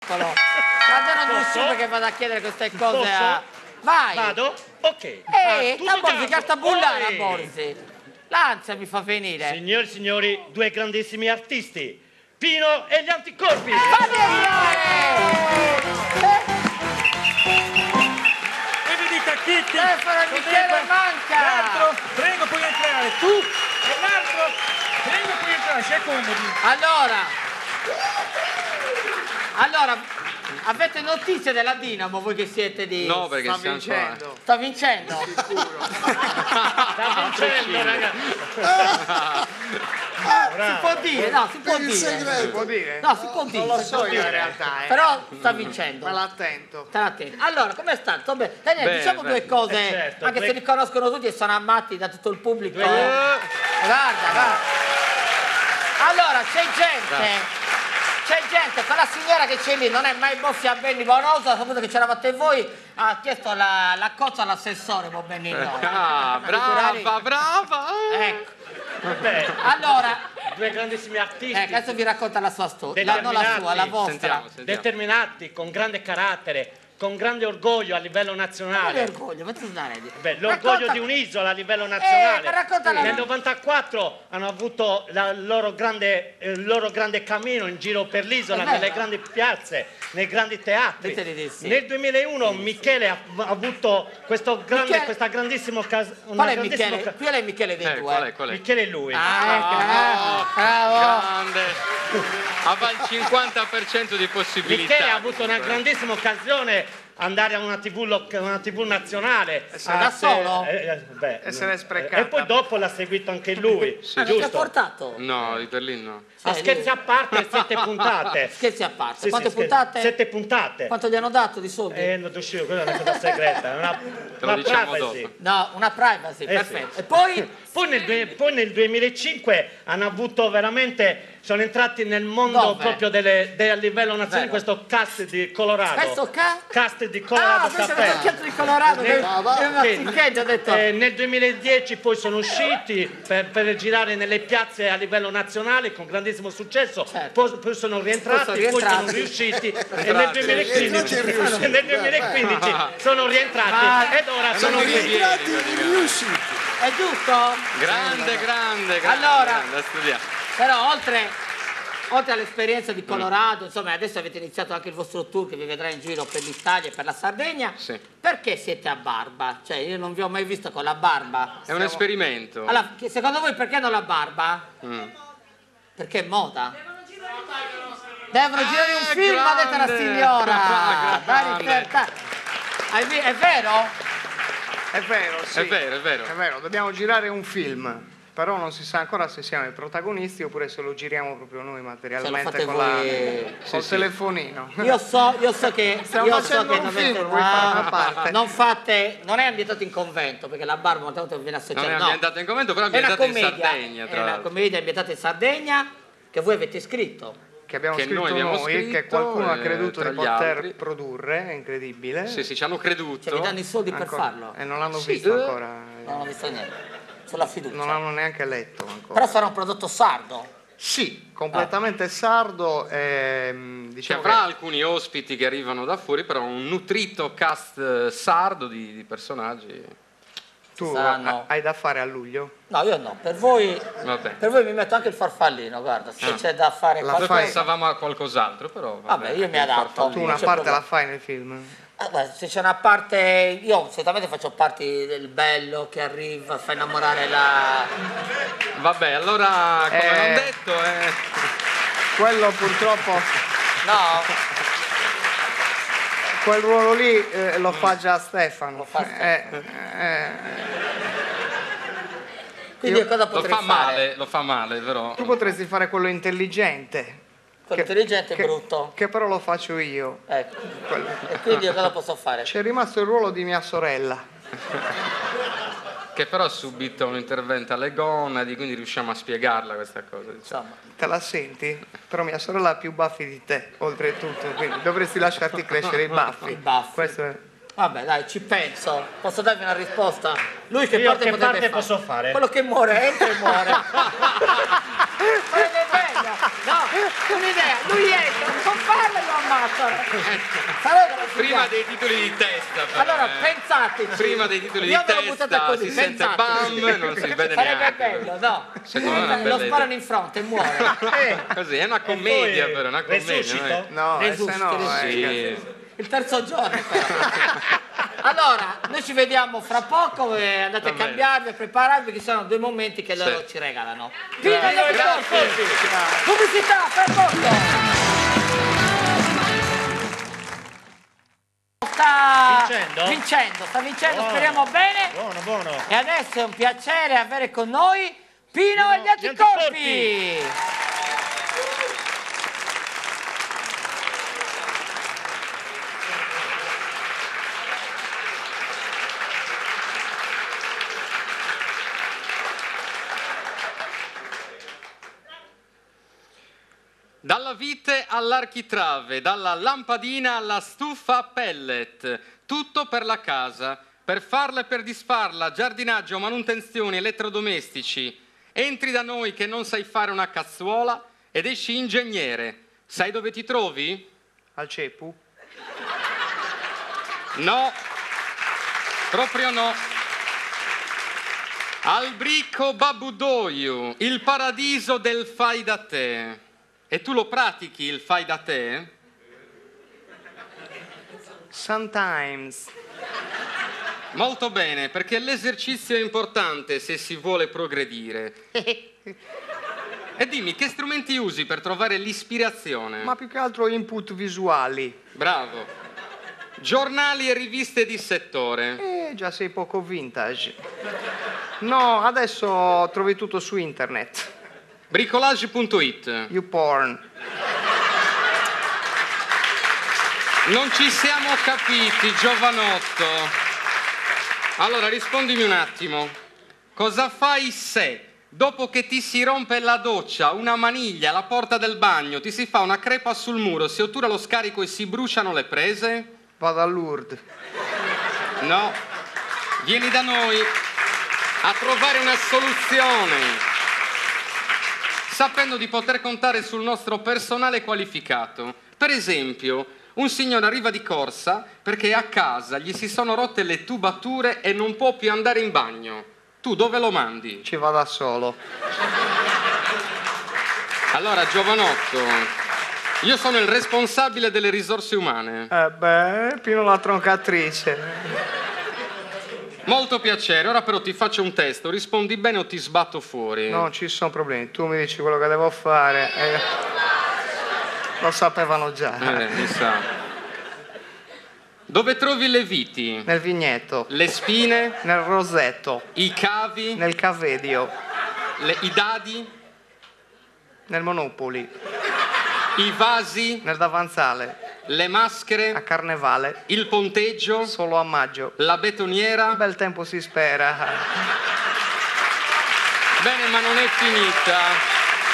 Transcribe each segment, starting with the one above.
spettacolo. Andando giù su perché vado a chiedere queste cose a... Vai! Vado? Ok. La Borsi, carta bullare a Borsi. L'ansia mi fa venire. Signori e signori, due grandissimi artisti. Pino e gli Anticorpi. Fammi entrare! E vedi Tacchetti. Stefano, il bicchiere manca. L'altro, prego puoi entrare. Tu e l'altro, prego puoi entrare. Si accomodi. Allora, avete notizie della Dinamo voi che siete di... No, perché sta vincendo. Sta vincendo? Sicuro. Sta vincendo, ragazzi. Si può dire, no, si può dire. Si può dire? No, si può dire. Non lo so io in realtà. Però sta vincendo. Ma l'attento. Stai attento. Allora, com'è stato? Daniele, diciamo due cose, certo, anche se li conoscono tutti e sono amati da tutto il pubblico. Guarda. Allora, c'è gente, quella signora che c'è lì non è mai Boffiabelli Bonoso, ha saputo che c'eravate voi, ha chiesto la cozza all'assessore Bobbenino. Brava! Ecco. Vabbè, Allora, due grandissimi artisti. adesso vi racconta la sua storia, non la sua, la vostra. Sentiamo. Determinati, con grande carattere, con grande orgoglio a livello nazionale. Che orgoglio, ma tu dare. Beh, l'orgoglio di un'isola a livello nazionale. raccontala. Nel 94 hanno avuto il loro grande cammino in giro per l'isola, nelle grandi piazze, nei grandi teatri. Nel 2001 Michele ha avuto questa grandissima occasione. Qual è Michele? Qui è Michele dei due. Qual è? Michele è lui. Bravo. Grande. Aveva il 50% di possibilità. Michele ha avuto una grandissima occasione andare a una TV nazionale. Da solo? E se l'è sprecata. E poi dopo l'ha seguito anche lui. Non ti ha portato? No, di Berlino no. Ma scherzi a parte, 7 puntate. Scherzi a parte. Sì, Quante sì, puntate? 7 puntate. Quanto gli hanno dato di soldi? Non ti uscivo, quella è una cosa segreta, Te lo diciamo privacy. dopo. No, una privacy, perfetto. Sì. E poi? Poi nel 2005 hanno avuto veramente, sono entrati nel mondo Dove? proprio a livello nazionale, Vero. questo cast di Colorado. Questo cast di Colorado questo è Caffè. il chiatto di Colorado. Ho detto. Nel 2010 poi sono usciti per girare nelle piazze a livello nazionale con grandissimo successo, Certo. poi sono rientrati, poi sono riusciti e nel 2015 sono rientrati ed ora sono rientrati riusciti. È giusto? Grande. Allora, grande, da studiare. però oltre all'esperienza di Colorado, insomma, adesso avete iniziato anche il vostro tour che vi vedrà in giro per l'Italia e per la Sardegna. Sì. Perché siete a barba? Cioè, io non vi ho mai visto con la barba. È un esperimento. Allora, secondo voi perché non la barba? Perché è moda. Devono girare un film, ha detto la signora. È vero? È vero, sì. È vero. È vero, dobbiamo girare un film. Però non si sa ancora se siamo i protagonisti oppure se lo giriamo proprio noi materialmente fate con voi. col telefonino. Io so che Stiamo facendo un film, vuoi fare una parte? non è ambientato in convento, perché la barba molte volte viene associata. Non è ambientato in convento, però è ambientato in Sardegna. È una commedia ambientata in Sardegna che voi avete scritto. Che abbiamo Che scritto noi abbiamo noi, scritto, che qualcuno ha creduto tra di gli poter altri. produrre, è incredibile. Sì, ci hanno creduto. Cioè, vi danno i soldi per Ancora. farlo. E non l'hanno visto ancora. Non ho visto niente. Sulla fiducia. Non l'hanno neanche letto ancora. Però sarà un prodotto sardo. Sì, completamente sardo. Ci Diciamo avrà che alcuni ospiti che arrivano da fuori, però un nutrito cast sardo di personaggi. tu saranno- hai da fare a luglio. No, io no. Per voi Vabbè. mi metto anche il farfallino, guarda. Se c'è da fare La Noi qualcosa... pensavamo a qualcos'altro, però. Vabbè, io mi il adatto. farfallino. Tu una c'è parte problema. la fai nel film. Guarda, se c'è una parte, io solitamente faccio parti del bello che arriva, fa innamorare la... Vabbè, allora, come non detto, Quello purtroppo, No, quel ruolo lì lo fa già Stefano. Lo fa Stefano. quindi Io- cosa lo potrei fa fare? male, lo fa male, però. Tu potresti fare quello intelligente. Quello intelligente e brutto. Che però lo faccio io. Ecco. Quello. E quindi io cosa posso fare? C'è rimasto il ruolo di mia sorella. Che però ha subito un intervento alle gonadi, quindi riusciamo a spiegarla questa cosa. Diciamo. Insomma, Te la senti? Però mia sorella ha più baffi di te, oltretutto, quindi dovresti lasciarti crescere i baffi. I baffi. Questo è... vabbè, dai, ci penso. Posso darvi una risposta? Lui che Io parte che potrebbe parte posso fare? Quello che muore, entra e muore. Ma è meglio. No, un'idea, lui entra, non parla e lo ammazzano. Prima dei titoli di testa, però, allora pensateci, prima dei titoli di io ve l'ho buttata testa così, si sente bam, non si vede sarebbe neanche. bello, no? Secondo me è una bella Lo idea. sparano in fronte e muore. Così è una commedia, poi però, una commedia. resuscito? No, Resuscita, se no, Sì. Il terzo giorno però. Allora, noi ci vediamo fra poco e andate a bene. cambiarvi, a prepararvi, che sono 2 momenti che loro ci regalano. Pino e Grazie. pubblicità, fra poco! Sta Vincendo? sta vincendo, Buono. speriamo bene. Buono, buono. E adesso è un piacere avere con noi Pino e gli Gli anticorpi. Dalla vite all'architrave, dalla lampadina alla stufa a pellet, tutto per la casa, per farla e per disfarla, giardinaggio, manutenzioni, elettrodomestici. Entri da noi che non sai fare una cazzuola ed esci ingegnere. Sai dove ti trovi? Al cepu? No, proprio no. Al Bricco Babudoiu, il paradiso del fai da te. E tu lo pratichi il fai da te? Sometimes. Molto bene, perché l'esercizio è importante se si vuole progredire. E dimmi, che strumenti usi per trovare l'ispirazione? Ma più che altro input visuali. Bravo. Giornali e riviste di settore. Già sei poco vintage. No, adesso trovi tutto su internet. Bricolage.it. YouPorn. Non ci siamo capiti, giovanotto. Allora, rispondimi un attimo. Cosa fai se, dopo che ti si rompe la doccia, una maniglia, la porta del bagno, ti si fa una crepa sul muro, si ottura lo scarico e si bruciano le prese? Vado a Lourdes. No. Vieni da noi a trovare una soluzione, sapendo di poter contare sul nostro personale qualificato. Per esempio, un signore arriva di corsa perché a casa gli si sono rotte le tubature e non può più andare in bagno. Tu dove lo mandi? Ci vado da solo. Allora, giovanotto, io sono il responsabile delle risorse umane. Pino la troncatrice. Molto piacere, ora però ti faccio un testo, rispondi bene o ti sbatto fuori. Non ci sono problemi, tu mi dici quello che devo fare. Lo sapevano già. Mi sa. Dove trovi le viti? Nel vigneto. Le spine? Nel rosetto. I cavi? Nel cavedio. I dadi? Nel Monopoli. I vasi? Nel davanzale. Le maschere? A carnevale. Il ponteggio? Solo a maggio. La betoniera? Bel tempo si spera. Bene, ma non è finita.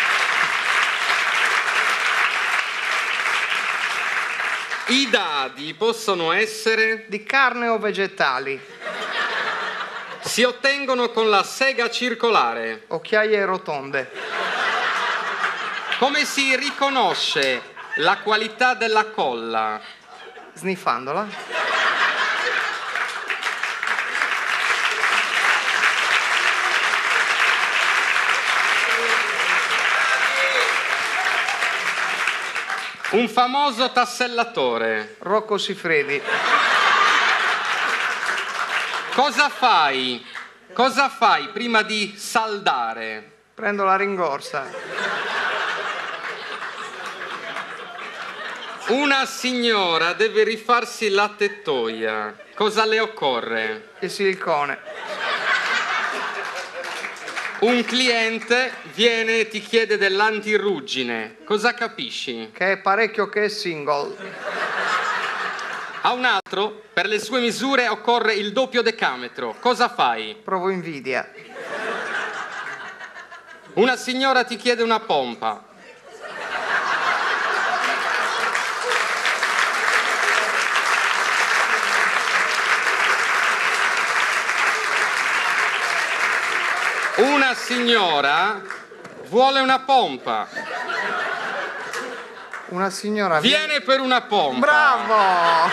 I dadi possono essere... Di carne o vegetali? Si ottengono con la sega circolare. Occhiaie rotonde. Come si riconosce la qualità della colla? Sniffandola. Un famoso tassellatore. Rocco Siffredi. Cosa fai? Cosa fai prima di saldare? Prendo la ringorsa. Una signora deve rifarsi la tettoia. Cosa le occorre? Il silicone. Un cliente viene e ti chiede dell'antiruggine. Cosa capisci? Che è parecchio che è single. A un altro, per le sue misure, occorre il doppio decametro. Cosa fai? Provo invidia. Una signora ti chiede una pompa. Una signora vuole una pompa. Una signora viene per una pompa. Bravo!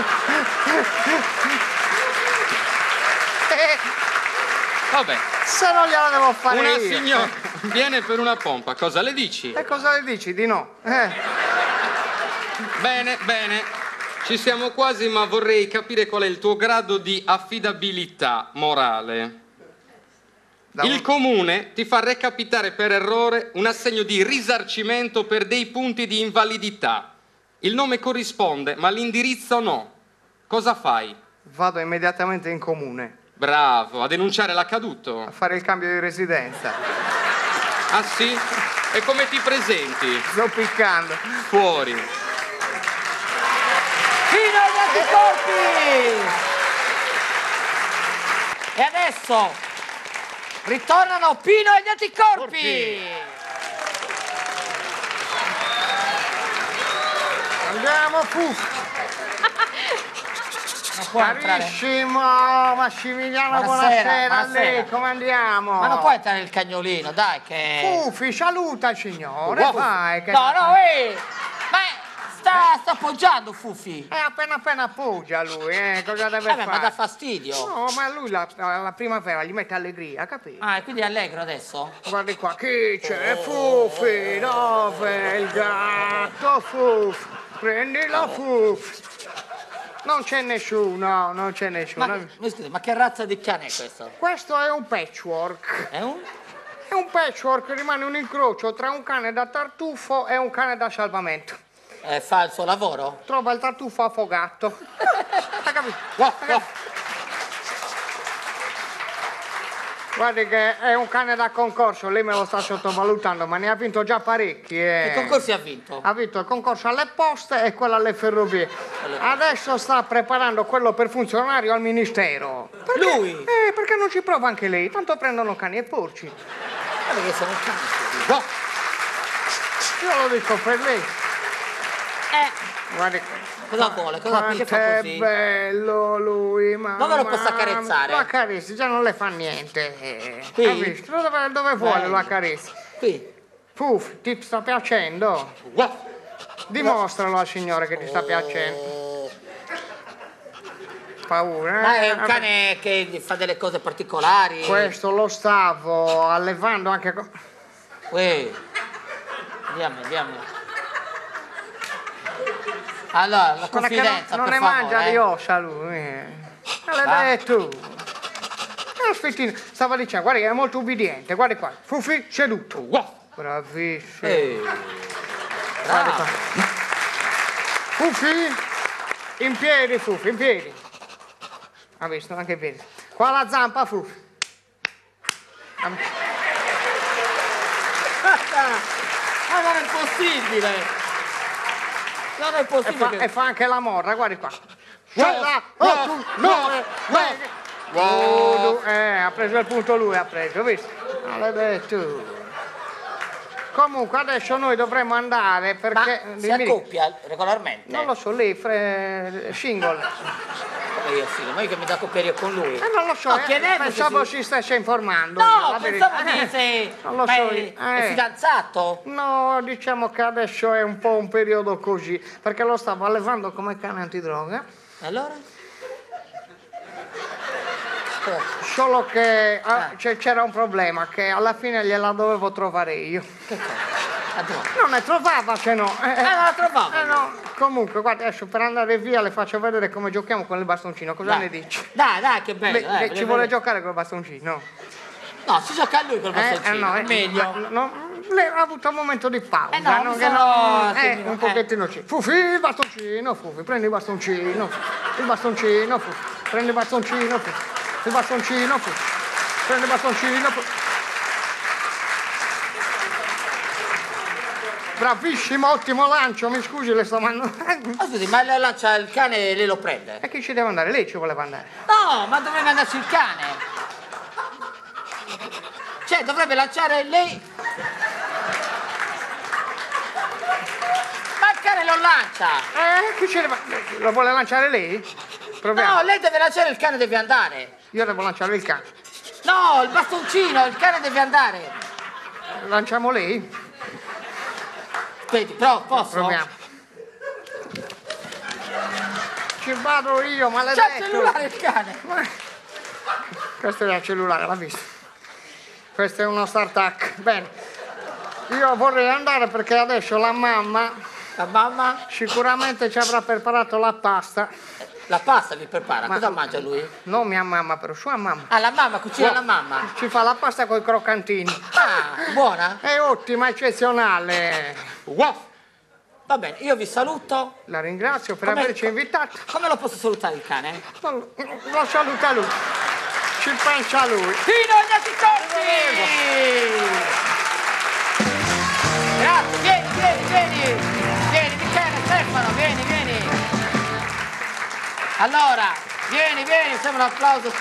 Vabbè. Se non gliela devo fare Una io. signora viene per una pompa, cosa le dici? E cosa le dici? Di no? Bene, bene. Ci siamo quasi, ma vorrei capire qual è il tuo grado di affidabilità morale. Il comune ti fa recapitare per errore un assegno di risarcimento per dei punti di invalidità. Il nome corrisponde, ma l'indirizzo no. Cosa fai? Vado immediatamente in comune. Bravo, a denunciare l'accaduto. A fare il cambio di residenza. Ah sì? E come ti presenti? Sto piccando. Fuori. Fino agli anticorpi! E adesso ritornano Pino e gli anticorpi! Andiamo, Non può entrare. Carissimo Massimiliano, Buonasera, a lei, come andiamo? Ma non può entrare il cagnolino, dai che... Uffi, saluta il signore, Wow. vai. Che... No, ma sta appoggiando Fuffi. Appena appoggia lui, cosa deve fare? Ma dà fastidio. No, ma lui la primavera gli mette allegria, capito? Ah, e quindi è allegro adesso? Guardi qua, chi c'è? Fuffi, dove il gatto? Fuffi, prendilo Fuffi. Non c'è nessuno, non c'è nessuno. Mi scusi, ma che razza di cane è questo? Questo è un patchwork. È un? È un patchwork, rimane un incrocio tra un cane da tartufo e un cane da salvamento. Fa il suo lavoro? Trova il tartufo affogato. Hai capito? Guardi che è un cane da concorso, lei me lo sta sottovalutando, ma ne ha vinto già parecchi. Che concorsi ha vinto? Ha vinto il concorso alle poste e quello alle ferrovie. Adesso sta preparando quello per funzionario al ministero. Perché? Lui? Perché non ci prova anche lei? Tanto prendono cani e porci. Guarda che sono cani. Io lo dico per lei. Guardi, cosa vuole? Cosa che fa così? È bello lui, ma... Dove lo posso accarezzare? Lo accarezzi, già non le fa niente. Qui? Hai visto? Dove vuole lo accarezzi? Qui? Puff, ti sta piacendo? Dimostralo al signore che ti sta piacendo. Paura, Ma è un cane che fa delle cose particolari. Questo lo stavo allevando anche con... Andiamo. Allora, la confidenza, non per ne favore, mangia le ossa lui. L'hai detto. Aspettino, stava dicendo, guarda che è molto ubbidiente, guarda qua. Fuffi, seduto. Bravissimo. Guarda qua. Fuffi, in piedi, Fuffi, in piedi. Ha visto, anche in piedi. Qua la zampa, Fuffi. Ma non è possibile! Non è possibile! E fa anche la morra, guardi qua. Ha preso il punto lui, ha preso, visto? Maledetto. Comunque adesso noi dovremmo andare perché... Ma si accoppia regolarmente? Non lo so, lei, single. Come io single? Ma io che mi da accoppiare con lui? Non lo so, pensavo si stesse informando. No, pensavo di non lo so. È fidanzato? No, diciamo che adesso è un po' un periodo così, perché lo stavo allevando come cane antidroga. Allora? Solo che c'era un problema, che alla fine gliela dovevo trovare io. Che cosa? Non ne trovava, se no. Non la trovavo? No. Comunque, guarda, adesso per andare via le faccio vedere come giochiamo con il bastoncino. Cosa ne dici? Dai, che bello. Lei ci vuole giocare col bastoncino? No, si gioca a lui col bastoncino, è meglio. Lei ha avuto un momento di pausa. Un pochettino sì. Fuffi, il bastoncino, Fuffi, prendi il bastoncino. Il bastoncino, Fuffi. Prendi il bastoncino, Fuffi. Il bastoncino, Fuffi. Prendi il bastoncino, Fuffi. Bravissimo, ottimo lancio, mi scusi, le sto mandando. Ma scusi, ma lei lancia il cane e lei lo prende? E chi ci deve andare? Lei ci voleva andare? No, ma dovrebbe andarci il cane. Cioè, dovrebbe lanciare lei. Ma il cane lo lancia. Chi ci deve... Lo vuole lanciare lei? Proviamo. No, lei deve lanciare il cane, deve andare. Io devo lanciare il cane. No, il bastoncino, il cane deve andare. Lanciamo lei? Aspetti, però posso? Proviamo. Ci vado io, C'ha maledetto. il cellulare il cane. Questo è il cellulare, l'ha visto. Questo è uno StarTAC. Bene. Io vorrei andare perché adesso la mamma sicuramente ci avrà preparato la pasta. La pasta vi prepara? Cosa mangia lui? Non mia mamma, però sua mamma. Ah, la mamma, cucina la mamma. Ci fa la pasta con i croccantini. Ah, buona? È ottima, eccezionale. Wow. Va bene, io vi saluto. La ringrazio per averci invitato. Come lo posso salutare il cane? Lo saluta lui. Ci pensa lui. Tino Gnaticotti! Grazie, vieni. Vieni, Michele, Stefano, vieni. Allora, vieni, sembra un applauso.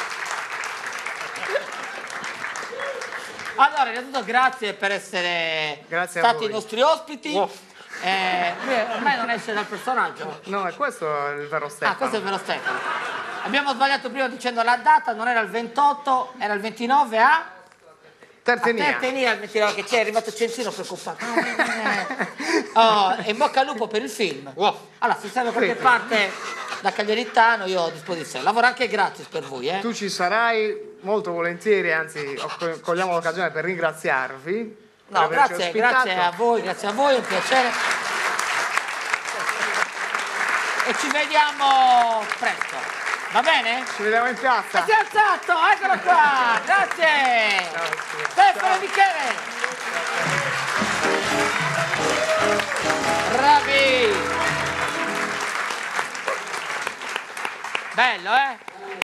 Allora, innanzitutto grazie per essere stati i nostri ospiti. Ormai non esce dal personaggio. No, è questo il vero Stefano. Ah, questo è il vero Stefano. Abbiamo sbagliato prima dicendo la data, non era il 28, era il 29 a Tertenia. Tertenia, il 29, che c'è arrivato Censino preoccupato. Oh, e in bocca al lupo per il film. Allora, se serve qualche parte da Cagliaritano, io ho a disposizione. Lavoro anche gratis per voi, Tu ci sarai molto volentieri, anzi cogliamo l'occasione per ringraziarvi. No, grazie a voi, è un piacere. E ci vediamo presto, va bene? Ci vediamo in piazza. Si è alzato, eccolo qua, grazie. Stefano e Michele. Bravi. Bello,